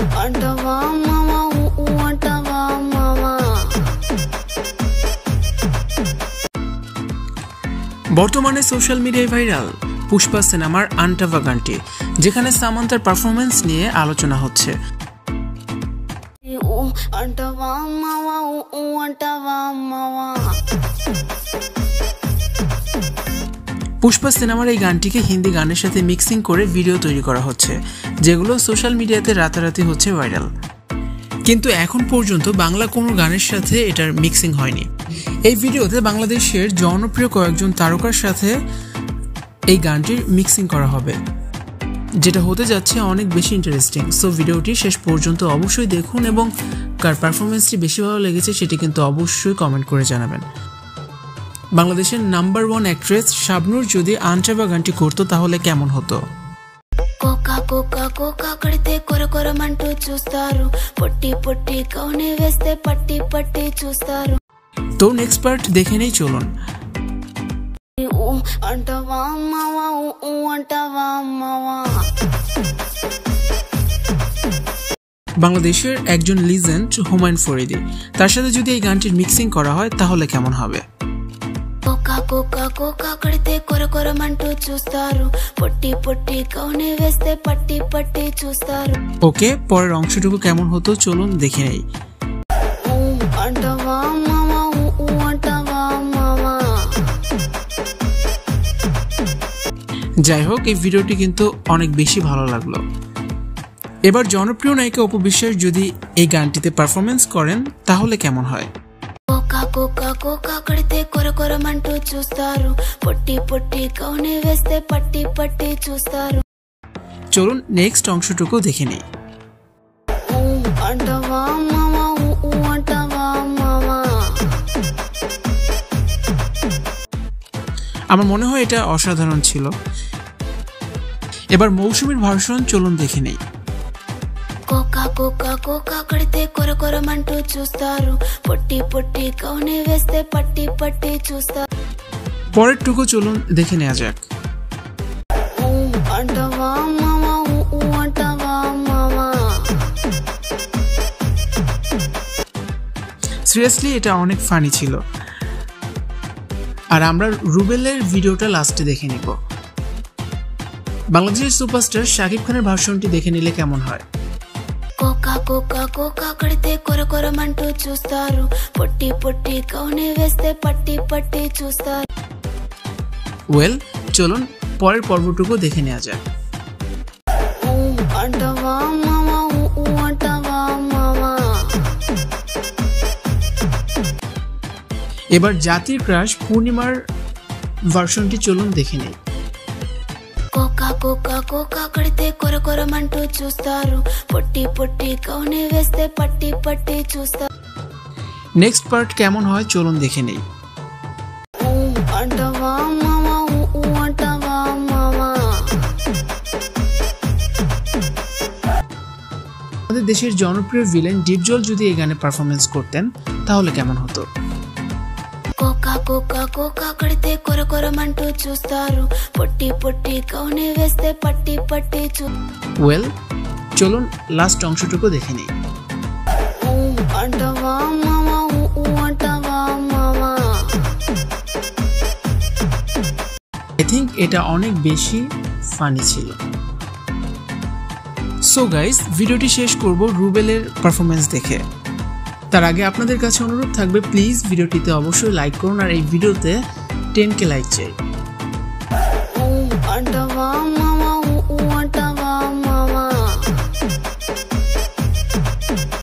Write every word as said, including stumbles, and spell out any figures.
বর্তমানে সোশ্যাল মিডিয়ায় ভাইরাল পুষ্পা সিনেমার আন্টাভা গানটি, যেখানে সামান্তার পারফরমেন্স নিয়ে আলোচনা হচ্ছে। পুষ্পা সিনেমার এই গানটিকে হিন্দি গানের সাথে মিক্সিং করে ভিডিও তৈরি করা হচ্ছে, যেগুলো সোশ্যাল মিডিয়াতে রাতারাতি হচ্ছে ভাইরাল। কিন্তু এখন পর্যন্ত বাংলা কোনো গানের সাথে এটার মিক্সিং হয়নি। এই ভিডিওতে বাংলাদেশের জনপ্রিয় কয়েকজন তারকার সাথে এই গানটির মিক্সিং করা হবে, যেটা হতে যাচ্ছে অনেক বেশি ইন্টারেস্টিং। সো ভিডিওটি শেষ পর্যন্ত অবশ্যই দেখুন এবং কার পারফরমেন্সটি বেশি ভালো লেগেছে সেটি কিন্তু অবশ্যই কমেন্ট করে জানাবেন। বাংলাদেশের নাম্বার ওয়ান অ্যাক্ট্রেস শাবনূর যদি আন্টাভা গানটি করতো তাহলে কেমন হতো? కోకా కోకా కోకా కడితే కొర కొరమంటూ చూస్తారు, పొట్టి పొట్టి కౌని వేస్తే పట్టి పట్టి చూస్తారు। তো নেক্সট পার্ট দেখে নেই, চলুন। అంటవా మావా ఊ అంటవా మావా। বাংলাদেশের একজন লিজেন্ড হুমায়ুন ফরিদি, তার সাথে যদি এই গানটির মিক্সিং করা হয় তাহলে কেমন হবে? కోకా కోకా కోకా కడితే కొర కొరమంటూ చూస్తారు, పొట్టి పొట్టి కౌని వేస్తే పట్టి పట్టి చూస్తారు। ওকে, পরের অংশটুকু কেমন হতো চলুন দেখে নেই। అంటవా మావా ఊ అంటవా మావా। যাই হোক, এই ভিডিওটি কিন্তু অনেক বেশি ভালো লাগলো। এবার জনপ্রিয় নায়িকা অপু বিশ্বাস যদি এই গানটিতে পারফরমেন্স করেন তাহলে কেমন হয়? కోకా కోకా కోకా కడితే కొర కొరమంటూ చూస్తారు, పొట్టి పొట్టి కౌని వేస్తే పట్టి పట్టి చూస్తారు। চলুন নেক্সট অংশটুকু দেখে নিই। అంటవా మావా ఊ అంటవా మావా। আমার মনে হয় এটা অসাধারণ ছিল। এবার মৌসুমীর ভার্সন চলুন দেখে নেই। కోకా కోకా కోకా కడితే కొర కొరమంటూ చూస్తారు, పొట్టి పొట్టి కౌని వేస్తే పట్టి పట్టి చూస్తారు। পরেরটুকু চলুন দেখে নেওয়া যাক। అంటవా మావా ఊ అంటవా మావా। সিরিয়াসলি এটা অনেক ফানি ছিল। আর আমরা রুবেলের ভিডিওটা লাস্টে দেখে নিব। বাংলাদেশের সুপারস্টার শাকিব খানের ভার্সনটি দেখে নিলে কেমন হয়? కోకా కోకా కోకా కడితే కొర కొరమంటూ చూస్తారు, పొట్టి పొట్టి కౌని వేస్తే పట్టి పట్టి చూస్తారు। ওয়েল, চলুন পরের পর্বটুকু দেখে নেওয়া যাক। అంటవా మావా ఊ అంటవా మావా। এবার জাতির ক্রাশ পূর্ণিমার ভার্সনটি চলুন দেখে নেই। కోకా కోకా కోకా కడితే కొర కొరమంటూ చూస్తారు, పొట్టి పొట్టి కౌని వేస్తే పట్టి పట్టి చూస్తారు। নেক্সট পার্ট কেমন হয় চলুন দেখে নেই। అంటవా మావా ఊ అంటవా మావా। আমাদের দেশের জনপ্রিয় ভিলেন ডিপজল যদি এই গানে পারফরমেন্স করতেন তাহলে কেমন হতো? కోకా కోకా కోకా కడితే కొర కొరమంటూ చూస్తారు, పొట్టి పొట్టి కౌని వేస్తే పట్టి పట్టి చూ। ওয়েল, চলুন লাস্ট অংশটুকু দেখে নিই। అంటవా మావా ఊ అంటవా మావా। আই থিঙ্ক এটা অনেক বেশি ফানি ছিল। সো গাইস, ভিডিওটি শেষ করব রুবেলের পারফরমেন্স দেখে। তার আগে আপনাদের কাছে অনুরোধ থাকবে, প্লিজ ভিডিওটিতে অবশ্যই লাইক করুন আর এই ভিডিওতে টেন কে লাইক চাই।